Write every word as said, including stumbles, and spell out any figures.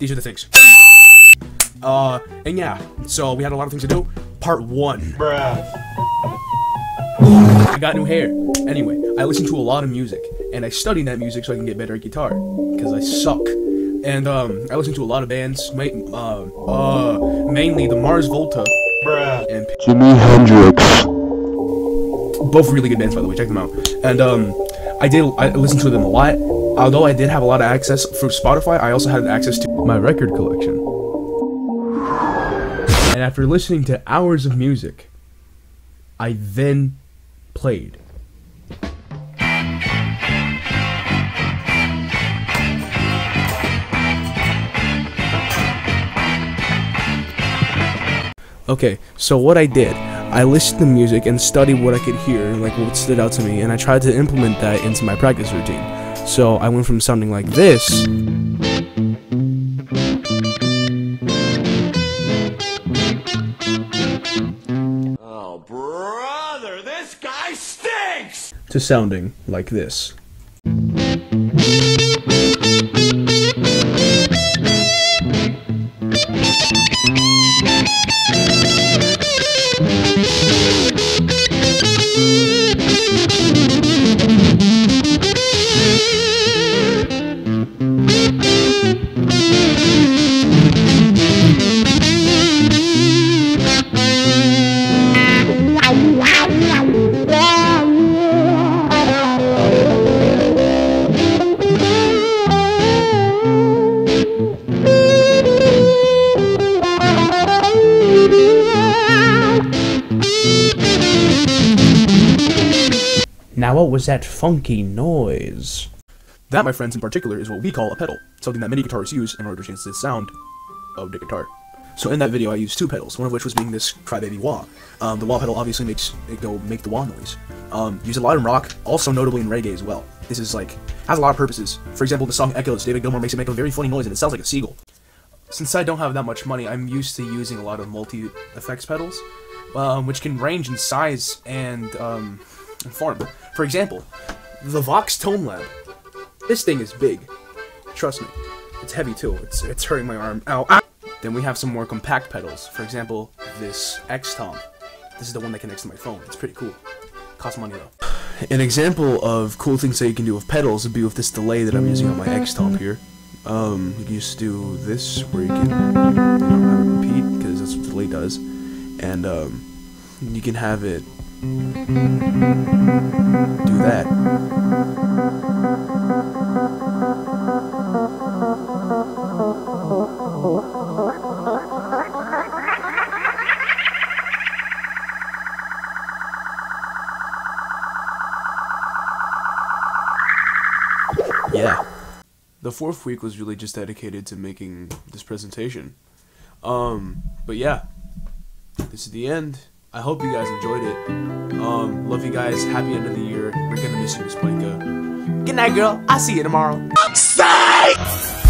these are the things. Uh, and yeah, so we had a lot of things to do. Part one. Bruh. I got new hair. Anyway, I listen to a lot of music, and I study that music so I can get better at guitar, because I suck. And um, I listen to a lot of bands, ma uh, uh, mainly the Mars Volta, Bruh. and Jimi Hendrix. Both really good bands, by the way. Check them out. And um, I did I listened to them a lot. Although I did have a lot of access through Spotify, I also had access to my record collection. And after listening to hours of music, I then played. Okay, so what I did, I listened to music and studied what I could hear, like what stood out to me, and I tried to implement that into my practice routine. So I went from sounding like this Oh, brother, this guy stinks! to sounding like this. Now what was that funky noise? That, my friends, in particular, is what we call a pedal, something that many guitarists use in order to change the sound of the guitar. So in that video, I used two pedals, one of which was being this Crybaby wah. Um, the wah pedal obviously makes it go make the wah noise. Um, used a lot in rock, also notably in reggae as well. This is like has a lot of purposes. For example, the song Echoes, David Gilmour makes it make a very funny noise, and it sounds like a seagull. Since I don't have that much money, I'm used to using a lot of multi-effects pedals, um, which can range in size and um, and form. For example, the Vox Tone Lab. This thing is big. Trust me. It's heavy too. It's it's hurting my arm. Ow. Ah! Then we have some more compact pedals. For example, this X-Tom. This is the one that connects to my phone. It's pretty cool. Costs money though. An example of cool things that you can do with pedals would be with this delay that I'm using on my X-Tom here. Um, you can just do this where you can, you know, have it repeat, because that's what the delay does. And um, you can have it do that. Yeah. The fourth week was really just dedicated to making this presentation. Um, but yeah, this is the end. I hope you guys enjoyed it. Um, love you guys. Happy end of the year. We're gonna miss you, Miss Planka. Good night, girl. I'll see you tomorrow. Psych!